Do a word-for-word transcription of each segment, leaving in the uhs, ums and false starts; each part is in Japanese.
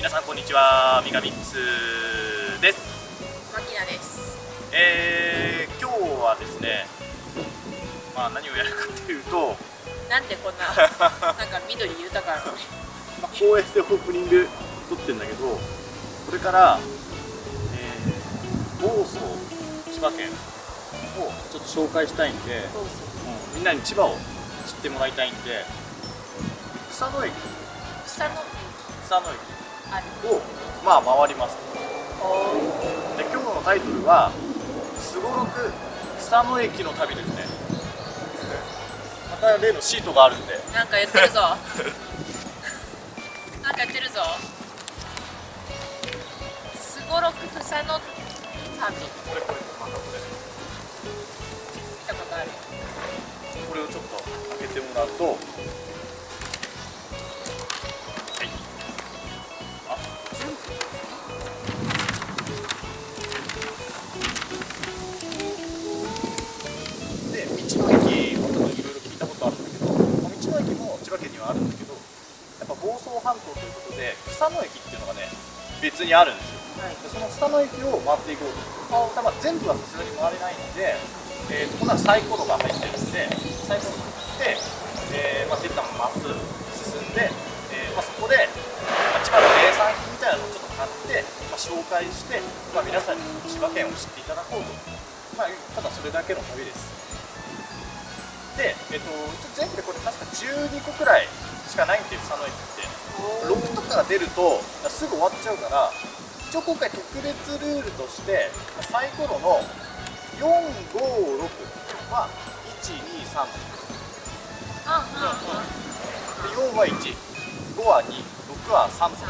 皆さんこんにちは、ミカミッツです。 マキナです。 えー、今日はですね、まあ何をやるかっていうと、 なんでこんななんか緑豊かなのにまあ公園でオープニング撮ってるんだけど、これから、えー、房総千葉県をちょっと紹介したいんで、 そうそう、 うん、みんなに千葉を知ってもらいたいんで、草野駅草の草野駅あるをまあ回ります。 おで今日のタイトルはすごろく草野駅の旅ですね。また例のシートがあるんで、 なんかやってるぞなんかやってるぞ。すごろく草の旅、 これこれまたこれ見たことある。 これをちょっと開けてもらうと、はい、あ、で道の駅もちょっといろいろ聞いたことあるんだけど、まあ道の駅も千葉県にはあるんだけど、やっぱ房総半島ということで草野駅っていうのがね別にあるんですよ。 はい、 でその草野駅を回っていこうと。ただまあ全部はさすがに回れないので、えー、と今度はサイコロが入ってるんで、サイコロを振って、えーまあ、出たまっすぐ進んで、えーまあ、そこで、まあ、千葉の名産品みたいなのをちょっと買って、まあ、紹介して、まあ、皆さんに千葉県を知っていただこうと、まあ、ただそれだけの旅です。で、えー、と全部でこれ確かじゅうにこくらいしかないんで、草野駅ってろくとかが出るとすぐ終わっちゃうから、一応今回特別ルールとしてサイコロのよん、ご、ろくはいち、に、さん、 ああでよんはいち、ごはに、ろくはさんとはい、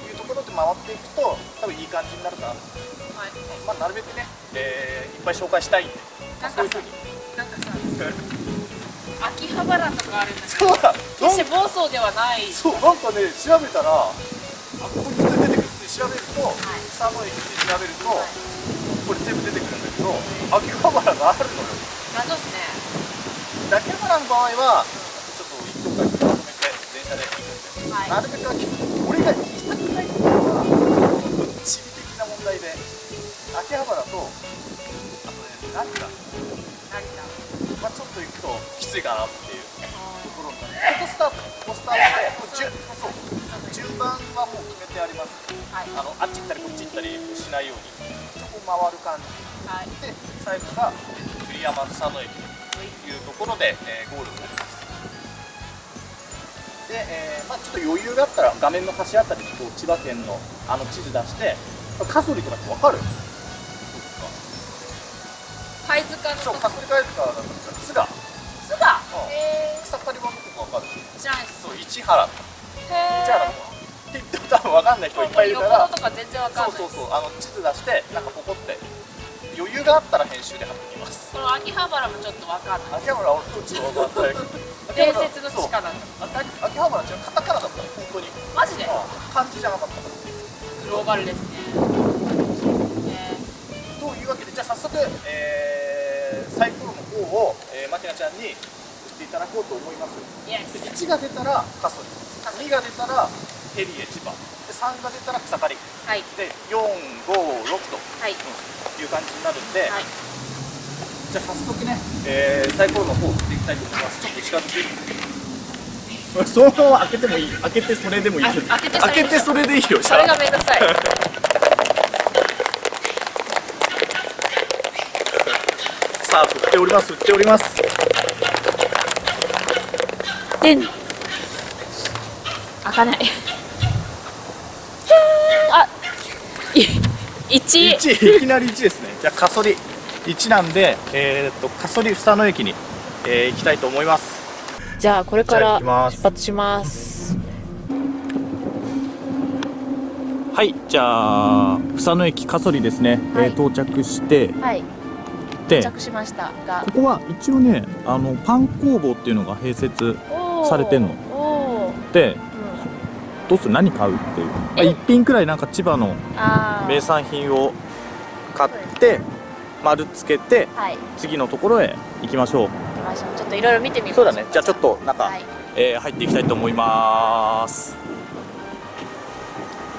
いうところで回っていくと多分いい感じになるかなと、 はい、 まあ、なるべくね、えーいっぱい紹介したいんで、まあ、そういうふうになんかさ秋葉原とかあるんだけど、 そうだ、 決して房総ではない。 そうなんかね調べたら、あここに出てくるって調べると、 い草野駅で調べると、 はい、 これ全部出てくるんだけど、秋葉原があるのよ。 謎っすね。 秋葉原の場合はちょっと一等回まとめて電車で行くんで、 はい、 なるべく秋俺が行きたくないところは地理的な問題で、秋葉原とあとね成田、 成田、 まあ、ちょっと行くときついかなっていうところがね、ここスタート、ここスタートで、もう順そう順番はもう決めてあります。 はい、 あのあっち行ったりこっち行ったりしないように、そこ回る感じ、 はい、 で最後が栗山草野駅というところで、えーゴールになります。で、えーまあ、ちょっと余裕があったら画面の端あたりにこう千葉県のあの地図出して、カソリとかって分かる？ 貝塚のそう、カソリ貝塚だったら津賀、 津賀、 うんへえ、 草刈り場のとこ分かる？ 知らないです。 そう、市原とかへ市原の方って言っても多分分かんない人いっぱいいるから、 横のとか全然わかんない。 そうそうそう、あの地図出してなんかポコって余裕があったら編集で貼ってきます。 この秋葉原もちょっとわかんない。 秋葉原はちょっと分かんない伝説の地下なんだ。 秋葉原は違う、カタカナだったの本当に。 マジで？ 漢字じゃなかったから。 グローバルですね。へー、 というわけで、じゃあ早速、えー、サイコロの方を、えー、マキナちゃんに振っていただこうと思います。 イエス。 でいちが出たらカソリ、にが出たらヘリエ千葉、でさんが出たら草刈り、 はい。 でよん、ご、ろくと、 はい。 うん、いう感じになるんで、 はい。 じゃあ早速ね、えー、サイコロの方を振っていきたいと思います。ちょっと近づける。そのまま開けてもいい。開けてそれでもいい。 あ開けて開けてそれでいいよ。 それがめんどくさい。 さあ振っております。振っております。 でん。開かない。あ、い一。 いち、いきなりいちですね。じゃあカソリいちなんで、えー、っとカソリ草野駅に、えー、行きたいと思います。 じゃあこれからじゃあ行きます出発します。 はい、じゃあ草野駅カソリですね、 はい、 えー、到着して、 はい、 で到着しましたが、 ここは一応ね、あのパン工房っていうのが併設されてんのおで、 ー、うん、 どうする、何買うっていう、まあ、 えいっぴんくらいなんか千葉のあ名産品を買って丸つけて、 はい、 次のところへ行きましょう。 行きましょう。ちょっといろいろ見てみましょう。 そうだね。じゃあちょっと中、 はい、 えー、入っていきたいと思います。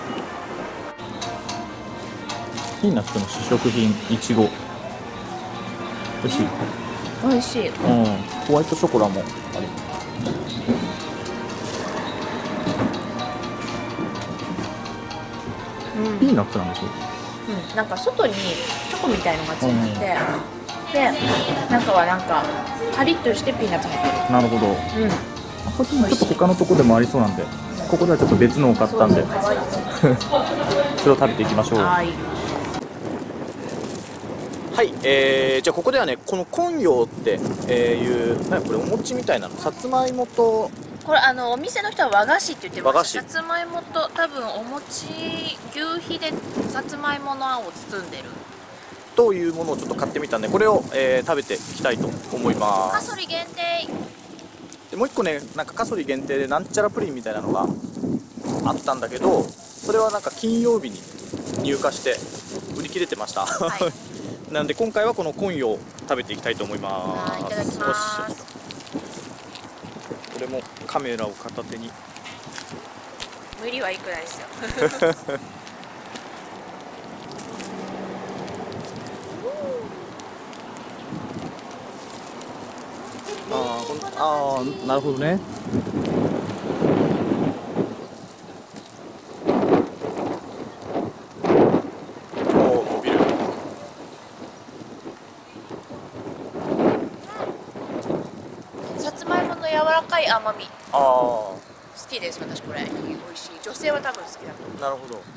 ピーナッツの試食品いちご。美味しい。 美味しい。 うん、ホワイトショコラもある。 うん、 ピーナッツなんでしょ。 うん、なんか外にチョコみたいのがついてて、で中はなんかカリッとしてピーナッツ入ってる。 なるほど。 うん。 これもちょっと他のとこでもありそうなんで、ここではちょっと別のを買ったんで、それを食べていきましょう。 はい。 はい、えー、じゃあここではね、この昆陽っていう何これお餅みたいなの、さつまいもとこれあのお店の人は和菓子って言ってま和菓子す。さつまいもと多分お餅牛皮でさつまいものあんを包んでるというものをちょっと買ってみたんで、これを、えー、食べていきたいと思いますカソリ限定。 でもう一個ね、なんかカソリ限定でなんちゃらプリンみたいなのがあったんだけど、それはなんか金曜日に入荷して売り切れてました、はい、なので今回はこの昆陽を食べていきたいと思います。 はい、いただきます。 これもカメラを片手に。 無理はいくらですよあーこんあーなるほどね。おー伸びる。 さつまいもの柔らかい甘みああ好きです。私これ美味しい。女性は多分好きだと思う。 なるほど。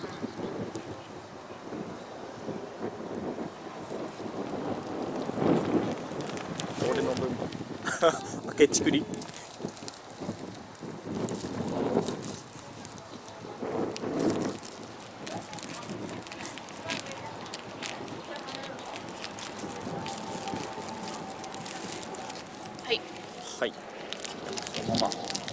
俺の分開けちくり。 はいはい、そのまま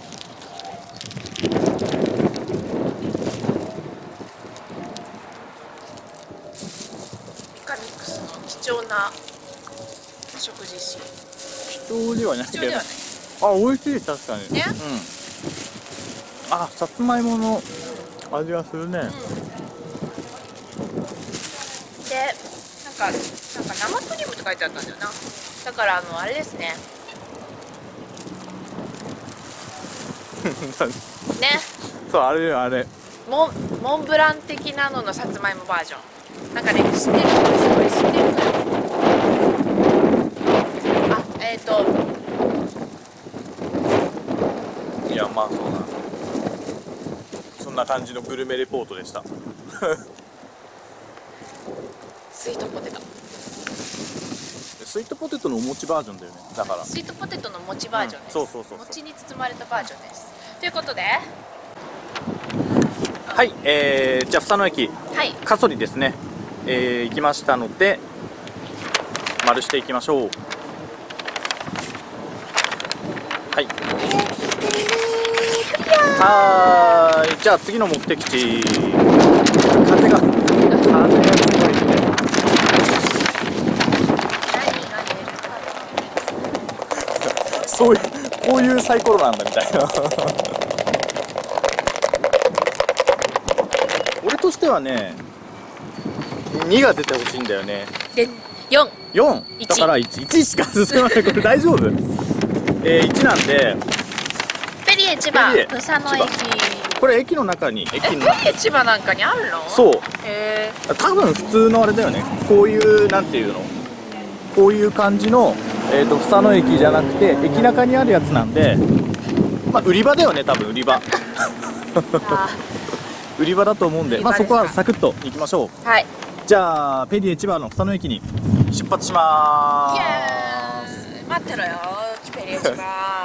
ミカミックスの貴重な食事シーン。 貴重ではないけど、 貴重ではない。 あ、美味しい。確かにね、 うん、あ、さつまいもの味がするね、うん、 で、なんか、なんか生クリームって書いてあったんだよな。だからあのあれですね。ね。 そう、あれあれ。 モンモンブラン的なののさつまいもバージョン。なんかね、知ってるこれ知ってるかな。あ、えっと。 いや、まあそうな。そんな感じのグルメレポートでした。 スイートポテト。 スイートポテトのお餅バージョンだよね。だからスイートポテトの餅バージョンです、 うん、そうそうそうそう、 餅に包まれたバージョンです。ということで、 はい、えー、じゃあ房野駅、 はい、 カソリですね、えー、行きましたので丸していきましょう。はい、はーい、じゃあ次の目的地。風が風がすごいね。そういう、こういうサイコロなんだみたいな俺としてはね、にが出てほしいんだよね。 で、よん、 よんだから いち, いちしか進まない。これ大丈夫？えー、いちなんで、 ペリエ千葉、 ペリエ土佐野駅。 これ駅の中に、駅のえ、ペリエ千葉なんかにあるの？ そう、 へー、 多分普通のあれだよね。こういう、なんていうの、こういう感じの、えーと、房野駅じゃなくて駅中にあるやつなんで、まあ売り場だよね、多分売り場売り場だと思うんで、まあそこはサクッと行きましょう。 はい、 じゃあペリエ千葉の房野駅に出発しまイーエーイ、待ってろよペリエ千葉